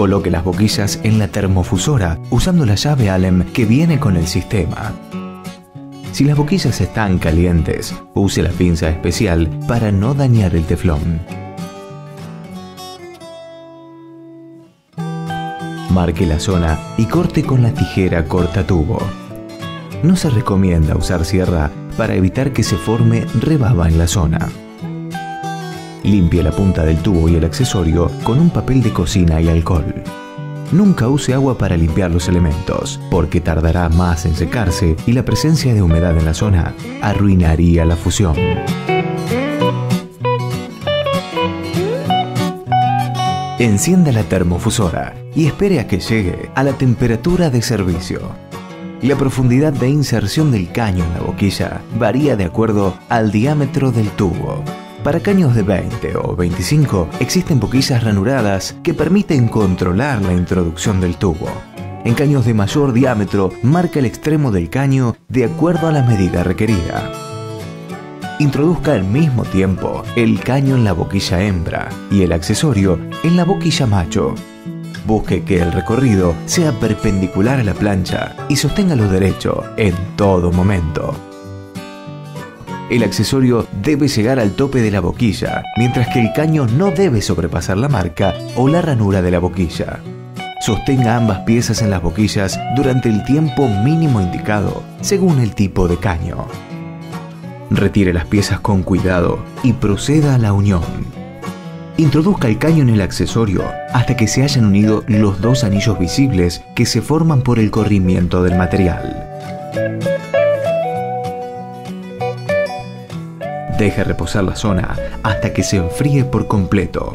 Coloque las boquillas en la termofusora usando la llave Allen que viene con el sistema. Si las boquillas están calientes, use la pinza especial para no dañar el teflón. Marque la zona y corte con la tijera cortatubo. No se recomienda usar sierra para evitar que se forme rebaba en la zona. Limpie la punta del tubo y el accesorio con un papel de cocina y alcohol. Nunca use agua para limpiar los elementos, porque tardará más en secarse y la presencia de humedad en la zona arruinaría la fusión. Encienda la termofusora y espere a que llegue a la temperatura de servicio. La profundidad de inserción del caño en la boquilla varía de acuerdo al diámetro del tubo. Para caños de 20 o 25 existen boquillas ranuradas que permiten controlar la introducción del tubo. En caños de mayor diámetro, marca el extremo del caño de acuerdo a la medida requerida. Introduzca al mismo tiempo el caño en la boquilla hembra y el accesorio en la boquilla macho. Busque que el recorrido sea perpendicular a la plancha y sosténgalo derecho en todo momento. El accesorio debe llegar al tope de la boquilla, mientras que el caño no debe sobrepasar la marca o la ranura de la boquilla. Sostenga ambas piezas en las boquillas durante el tiempo mínimo indicado, según el tipo de caño. Retire las piezas con cuidado y proceda a la unión. Introduzca el caño en el accesorio hasta que se hayan unido los dos anillos visibles que se forman por el corrimiento del material. Deje reposar la zona hasta que se enfríe por completo.